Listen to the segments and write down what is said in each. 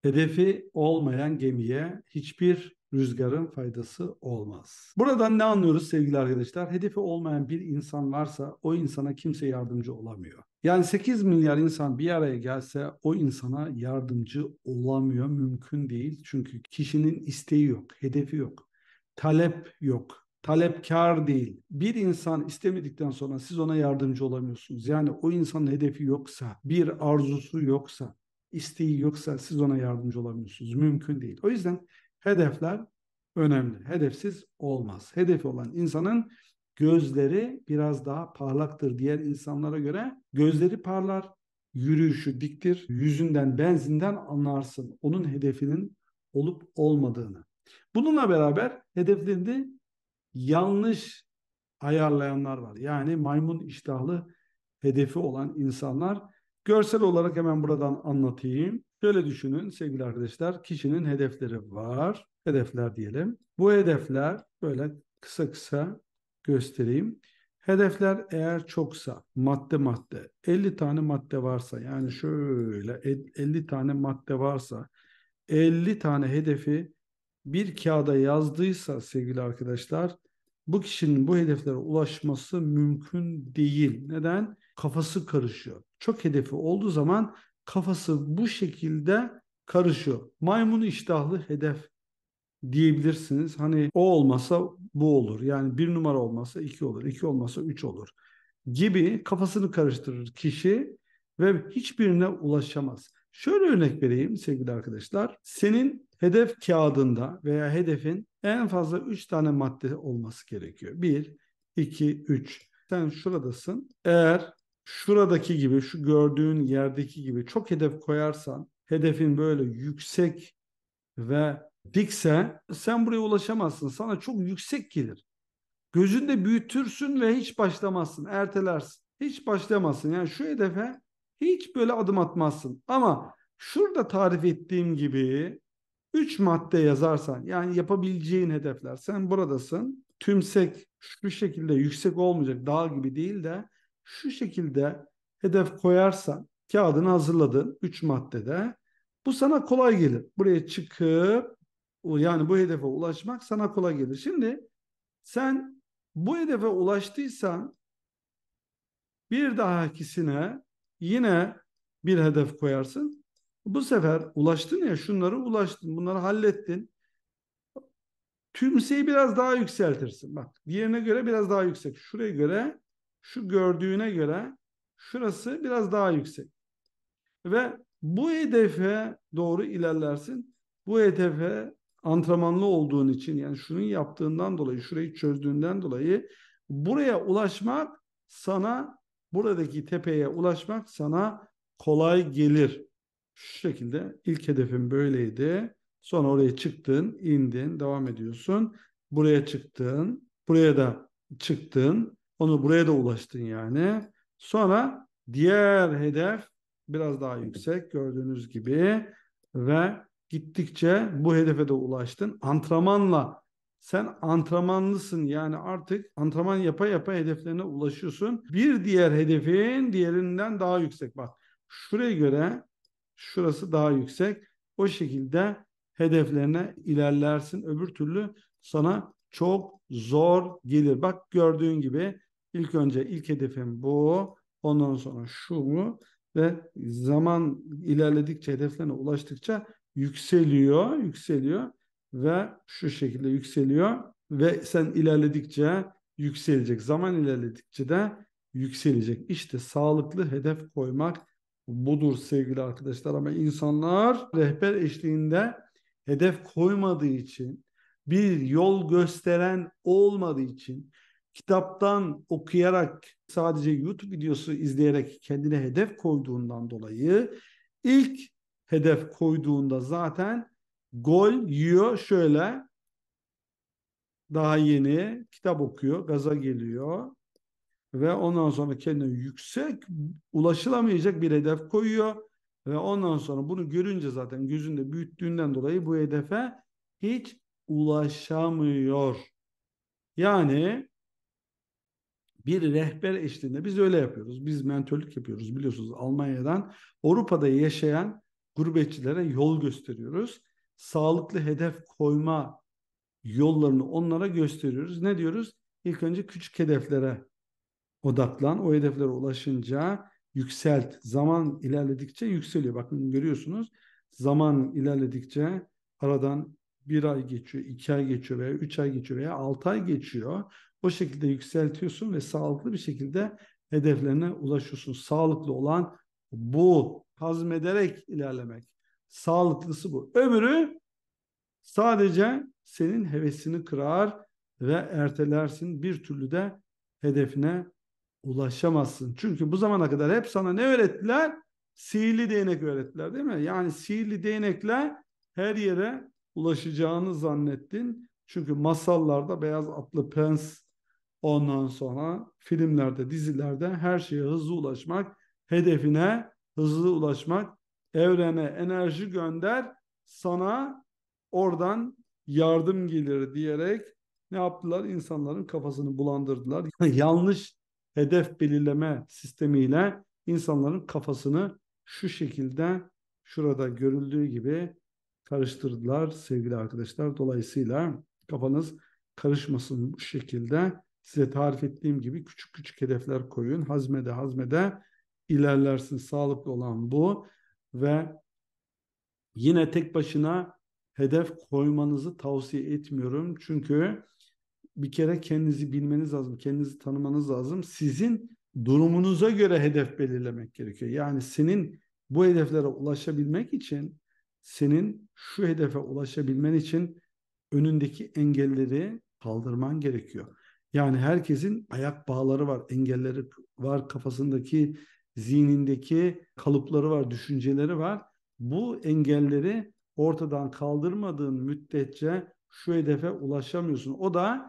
Hedefi olmayan gemiye hiçbir rüzgarın faydası olmaz. Buradan ne anlıyoruz sevgili arkadaşlar? Hedefi olmayan bir insan varsa o insana kimse yardımcı olamıyor. Yani 8 milyar insan bir araya gelse o insana yardımcı olamıyor, mümkün değil. Çünkü kişinin isteği yok, hedefi yok, talep yok. Talepkar değil. Bir insan istemedikten sonra siz ona yardımcı olamıyorsunuz. Yani o insanın hedefi yoksa, bir arzusu yoksa, isteği yoksa siz ona yardımcı olamıyorsunuz. Mümkün değil. O yüzden hedefler önemli. Hedefsiz olmaz. Hedefi olan insanın gözleri biraz daha parlaktır diğer insanlara göre. Gözleri parlar, yürüyüşü diktir, yüzünden, benzinden anlarsın onun hedefinin olup olmadığını. Bununla beraber hedeflerini yanlış ayarlayanlar var. Yani maymun iştahlı hedefi olan insanlar. Görsel olarak hemen buradan anlatayım. Şöyle düşünün sevgili arkadaşlar. Kişinin hedefleri var. Hedefler diyelim. Bu hedefler böyle kısa kısa göstereyim. Hedefler eğer çoksa madde madde 50 tane madde varsa yani şöyle 50 tane madde varsa 50 tane hedefi bir kağıda yazdıysa sevgili arkadaşlar bu kişinin bu hedeflere ulaşması mümkün değil. Neden? Kafası karışıyor. Çok hedefi olduğu zaman kafası bu şekilde karışıyor. Maymun iştahlı hedef diyebilirsiniz. Hani o olmasa bu olur. Yani bir numara olmasa iki olur. İki olmasa üç olur gibi kafasını karıştırır kişi ve hiçbirine ulaşamaz. Şöyle örnek vereyim sevgili arkadaşlar. Senin hedef kağıdında veya hedefin en fazla 3 tane madde olması gerekiyor. Bir, 2, 3. Sen şuradasın. Eğer şuradaki gibi, şu gördüğün yerdeki gibi çok hedef koyarsan, hedefin böyle yüksek ve dikse sen buraya ulaşamazsın. Sana çok yüksek gelir. Gözünde büyütürsün ve hiç başlamazsın, ertelersin. Hiç başlamazsın. Yani şu hedefe hiç böyle adım atmazsın. Ama şurada tarif ettiğim gibi 3 madde yazarsan, yani yapabileceğin hedefler. Sen buradasın. Tümsek şu şekilde yüksek olmayacak, dağ gibi değil de şu şekilde hedef koyarsan, kağıdını hazırladın 3 maddede. Bu sana kolay gelir. Buraya çıkıp yani bu hedefe ulaşmak sana kolay gelir. Şimdi sen bu hedefe ulaştıysan bir dahakisine yine bir hedef koyarsın. Bu sefer ulaştın ya şunları ulaştın, bunları hallettin. Tümseyi biraz daha yükseltirsin. Bak diğerine göre biraz daha yüksek. Şuraya göre, şu gördüğüne göre şurası biraz daha yüksek. Ve bu hedefe doğru ilerlersin. Bu hedefe antrenmanlı olduğun için yani şunu yaptığından dolayı, şurayı çözdüğünden dolayı buraya ulaşmak sana, buradaki tepeye ulaşmak sana kolay gelir. Şu şekilde ilk hedefim böyleydi. Sonra oraya çıktın, indin, devam ediyorsun. Buraya çıktın, buraya da çıktın. Onu buraya da ulaştın yani. Sonra diğer hedef biraz daha yüksek gördüğünüz gibi ve gittikçe bu hedefe de ulaştın. Antrenmanla sen antrenmanlısın yani artık antrenman yapa yapa hedeflerine ulaşıyorsun. Bir diğer hedefin diğerinden daha yüksek. Bak şuraya göre şurası daha yüksek. O şekilde hedeflerine ilerlersin. Öbür türlü sana çok zor gelir. Bak gördüğün gibi ilk önce ilk hedefim bu. Ondan sonra şu ve zaman ilerledikçe hedeflerine ulaştıkça yükseliyor, yükseliyor ve şu şekilde yükseliyor ve sen ilerledikçe yükselecek. Zaman ilerledikçe de yükselecek. İşte sağlıklı hedef koymak budur sevgili arkadaşlar ama insanlar rehber eşliğinde hedef koymadığı için bir yol gösteren olmadığı için kitaptan okuyarak sadece YouTube videosu izleyerek kendine hedef koyduğundan dolayı ilk hedef koyduğunda zaten gol yiyor şöyle daha yeni kitap okuyor gaza geliyor ve ondan sonra kendine yüksek ulaşılamayacak bir hedef koyuyor ve ondan sonra bunu görünce zaten gözünde büyüttüğünden dolayı bu hedefe hiç ulaşamıyor. Yani bir rehber eşliğinde biz öyle yapıyoruz. Biz mentörlük yapıyoruz biliyorsunuz Almanya'dan. Avrupa'da yaşayan gurbetçilere yol gösteriyoruz. Sağlıklı hedef koyma yollarını onlara gösteriyoruz. Ne diyoruz? İlk önce küçük hedeflere odaklan. O hedeflere ulaşınca yükselt. Zaman ilerledikçe yükseliyor. Bakın görüyorsunuz. Zaman ilerledikçe aradan bir ay geçiyor, 2 ay geçiyor veya 3 ay geçiyor veya 6 ay geçiyor. O şekilde yükseltiyorsun ve sağlıklı bir şekilde hedeflerine ulaşıyorsun. Sağlıklı olan bu. Hazmederek ilerlemek. Sağlıklısı bu. Öbürü sadece senin hevesini kırar ve ertelersin. Bir türlü de hedefine ulaşamazsın. Çünkü bu zamana kadar hep sana ne öğrettiler? Sihirli değnek öğrettiler, değil mi? Yani sihirli değnekle her yere ulaşacağını zannettin. Çünkü masallarda Beyaz Atlı Prens, ondan sonra filmlerde, dizilerde her şeye hızlı ulaşmak, hedefine hızlı ulaşmak, evrene enerji gönder, sana oradan yardım gelir diyerek ne yaptılar? İnsanların kafasını bulandırdılar. Yanlış hedef belirleme sistemiyle insanların kafasını şu şekilde şurada görüldüğü gibi karıştırdılar sevgili arkadaşlar. Dolayısıyla kafanız karışmasın bu şekilde. Size tarif ettiğim gibi küçük küçük hedefler koyun. Hazmede hazmede ilerlersin. Sağlıklı olan bu ve yine tek başına hedef koymanızı tavsiye etmiyorum. Çünkü bir kere kendinizi bilmeniz lazım, kendinizi tanımanız lazım. Sizin durumunuza göre hedef belirlemek gerekiyor. Yani senin bu hedeflere ulaşabilmek için, senin şu hedefe ulaşabilmen için önündeki engelleri kaldırman gerekiyor. Yani herkesin ayak bağları var, engelleri var, kafasındaki, zihnindeki kalıpları var, düşünceleri var. Bu engelleri ortadan kaldırmadığın müddetçe şu hedefe ulaşamıyorsun. O da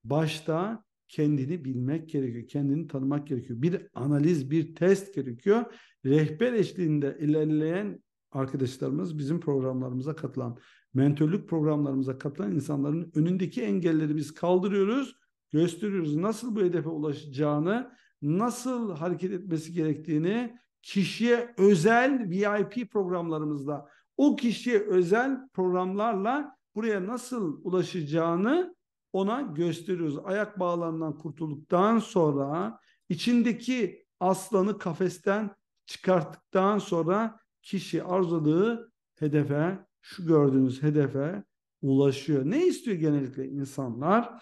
başta kendini bilmek gerekiyor, kendini tanımak gerekiyor. Bir analiz, bir test gerekiyor. Rehber eşliğinde ilerleyen arkadaşlarımız bizim programlarımıza katılan, mentörlük programlarımıza katılan insanların önündeki engelleri biz kaldırıyoruz, gösteriyoruz. Nasıl bu hedefe ulaşacağını, nasıl hareket etmesi gerektiğini kişiye özel VIP programlarımızda, o kişiye özel programlarla buraya nasıl ulaşacağını ona gösteriyoruz. Ayak bağlarından kurtulduktan sonra içindeki aslanı kafesten çıkarttıktan sonra kişi arzuladığı hedefe, şu gördüğünüz hedefe ulaşıyor. Ne istiyor genellikle insanlar?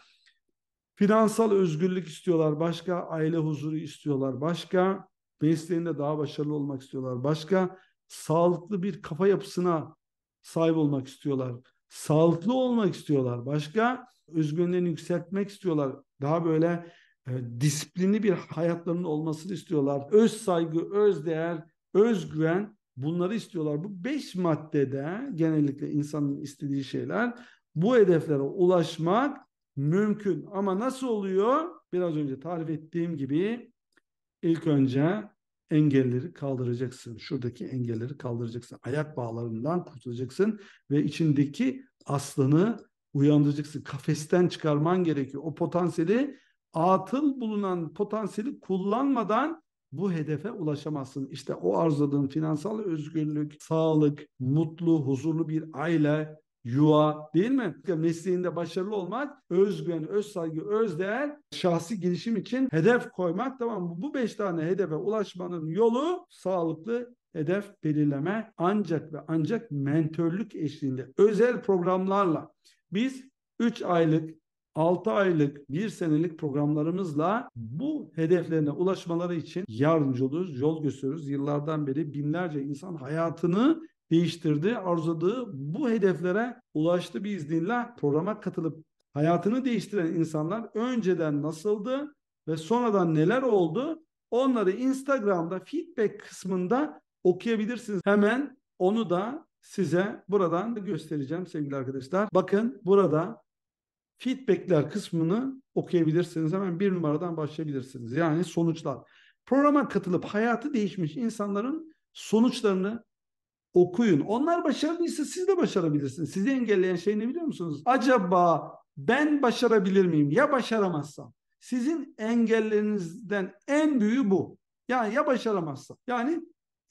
Finansal özgürlük istiyorlar, başka aile huzuru istiyorlar, başka mesleğinde daha başarılı olmak istiyorlar, başka sağlıklı bir kafa yapısına sahip olmak istiyorlar, sağlıklı olmak istiyorlar, başka özgüvenlerini yükseltmek istiyorlar, daha böyle disiplinli bir hayatlarının olmasını istiyorlar, öz saygı, öz değer, özgüven bunları istiyorlar. Bu 5 maddede genellikle insanın istediği şeyler. Bu hedeflere ulaşmak mümkün ama nasıl oluyor? Biraz önce tarif ettiğim gibi ilk önce engelleri kaldıracaksın. Şuradaki engelleri kaldıracaksın. Ayak bağlarından kurtulacaksın ve içindeki aslanı uyandıracaksın. Kafesten çıkarman gerekiyor. O potansiyeli, atıl bulunan potansiyeli kullanmadan bu hedefe ulaşamazsın. İşte o arzuladığın finansal özgürlük, sağlık, mutlu, huzurlu bir aile, yuva değil mi? Mesleğinde başarılı olmak, özgüven, öz saygı, öz değer, şahsi gelişim için hedef koymak, tamam mı? Bu 5 tane hedefe ulaşmanın yolu sağlıklı hedef belirleme, ancak ve ancak mentörlük eşliğinde özel programlarla biz 3 aylık, 6 aylık, 1 senelik programlarımızla bu hedeflerine ulaşmaları için yardımcı oluyoruz, yol gösteriyoruz. Yıllardan beri binlerce insan hayatını değiştirdi, arzuladığı bu hedeflere ulaştı biiznillah. Programa katılıp hayatını değiştiren insanlar önceden nasıldı ve sonradan neler oldu? Onları Instagram'da feedback kısmında okuyabilirsiniz. Hemen onu da size buradan göstereceğim sevgili arkadaşlar. Bakın burada feedbackler kısmını okuyabilirsiniz. Hemen 1 numaradan başlayabilirsiniz. Yani sonuçlar. Programa katılıp hayatı değişmiş insanların sonuçlarını okuyun. Onlar başarılıysa siz de başarabilirsiniz. Sizi engelleyen şey ne biliyor musunuz? Acaba ben başarabilir miyim? Ya başaramazsam? Sizin engellerinizden en büyüğü bu. Yani ya başaramazsam? Yani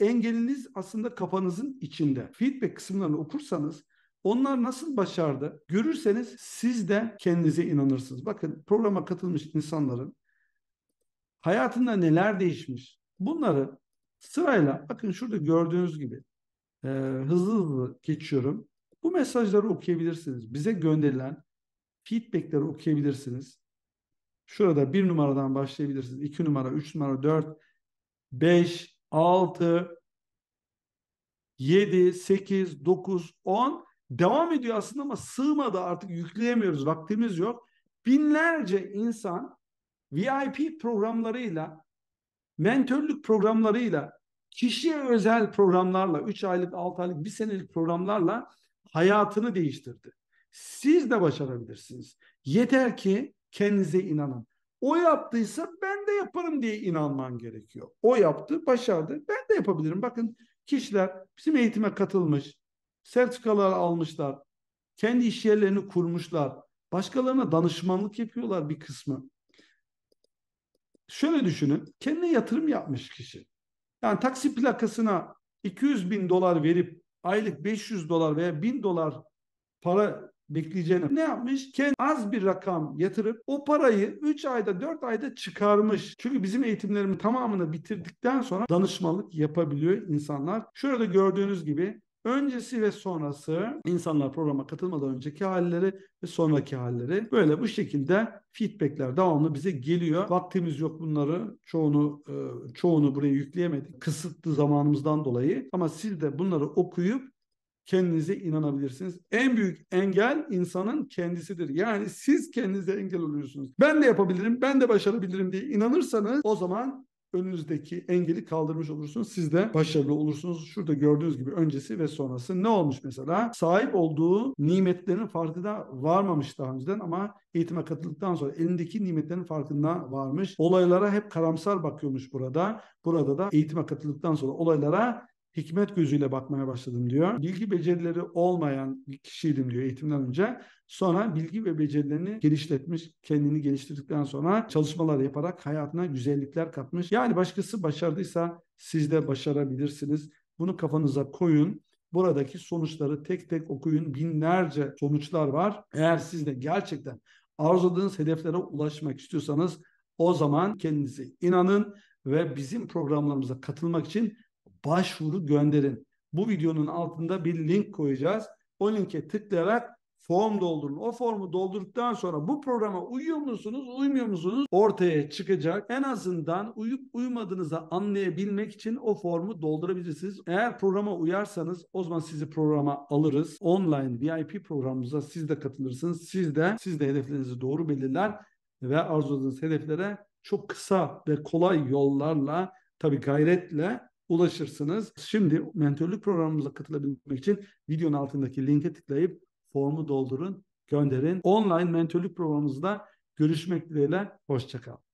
engeliniz aslında kafanızın içinde. Feedback kısımlarını okursanız, onlar nasıl başardı görürseniz siz de kendinize inanırsınız. Bakın, programa katılmış insanların hayatında neler değişmiş. Bunları sırayla, bakın şurada gördüğünüz gibi hızlı hızlı geçiyorum. Bu mesajları okuyabilirsiniz. Bize gönderilen feedbackleri okuyabilirsiniz. Şurada bir numaradan başlayabilirsiniz. 2 numara, 3 numara, 4, 5, 6, 7, 8, 9, 10 devam ediyor aslında ama sığmadı, artık yükleyemiyoruz. Vaktimiz yok. Binlerce insan VIP programlarıyla, mentörlük programlarıyla, kişiye özel programlarla, 3 aylık, 6 aylık, 1 senelik programlarla hayatını değiştirdi. Siz de başarabilirsiniz. Yeter ki kendinize inanın. O yaptıysa ben de yaparım diye inanman gerekiyor. O yaptı, başardı. Ben de yapabilirim. Bakın, kişiler bizim eğitime katılmış, sertifikalar almışlar, kendi iş yerlerini kurmuşlar, başkalarına danışmanlık yapıyorlar bir kısmı. Şöyle düşünün, kendine yatırım yapmış kişi. Yani taksi plakasına 200 bin dolar verip aylık 500 dolar veya 1000 dolar para bekleyeceğine ne yapmış? Kendi az bir rakam yatırıp o parayı 3 ayda 4 ayda çıkarmış. Çünkü bizim eğitimlerimin tamamını bitirdikten sonra danışmanlık yapabiliyor insanlar. Şurada gördüğünüz gibi öncesi ve sonrası, insanlar programa katılmadan önceki halleri ve sonraki halleri, böyle bu şekilde feedbackler devamlı bize geliyor. Vaktimiz yok, bunları çoğunu buraya yükleyemedik kısıtlı zamanımızdan dolayı, ama siz de bunları okuyup kendinize inanabilirsiniz. En büyük engel insanın kendisidir. Yani siz kendinize engel oluyorsunuz. Ben de yapabilirim, ben de başarabilirim diye inanırsanız, o zaman önünüzdeki engeli kaldırmış olursunuz. Siz de başarılı olursunuz. Şurada gördüğünüz gibi öncesi ve sonrası ne olmuş mesela? Sahip olduğu nimetlerin farkına varmamış daha önceden, ama eğitime katıldıktan sonra elindeki nimetlerin farkına varmış. Olaylara hep karamsar bakıyormuş burada. Burada da eğitime katıldıktan sonra olaylara hikmet gözüyle bakmaya başladım diyor. Bilgi becerileri olmayan bir kişiydim diyor eğitimden önce. Sonra bilgi ve becerilerini geliştirmiş, kendini geliştirdikten sonra çalışmalar yaparak hayatına güzellikler katmış. Yani başkası başardıysa siz de başarabilirsiniz. Bunu kafanıza koyun. Buradaki sonuçları tek tek okuyun. Binlerce sonuçlar var. Eğer siz de gerçekten arzuladığınız hedeflere ulaşmak istiyorsanız, o zaman kendinize inanın ve bizim programlarımıza katılmak için başvuru gönderin. Bu videonun altında bir link koyacağız. O linke tıklayarak form doldurun. O formu doldurduktan sonra bu programa uyuyor musunuz, uymuyor musunuz ortaya çıkacak. En azından uyup uymadığınızı anlayabilmek için o formu doldurabilirsiniz. Eğer programa uyarsanız, o zaman sizi programa alırız. Online VIP programımıza siz de katılırsınız. Siz de hedeflerinizi doğru belirler ve arzuladığınız hedeflere çok kısa ve kolay yollarla, tabii gayretle ulaşırsınız. Şimdi mentörlük programımıza katılabilmek için videonun altındaki linke tıklayıp formu doldurun, gönderin. Online mentörlük programımızda görüşmek dileğiyle. Hoşça kal.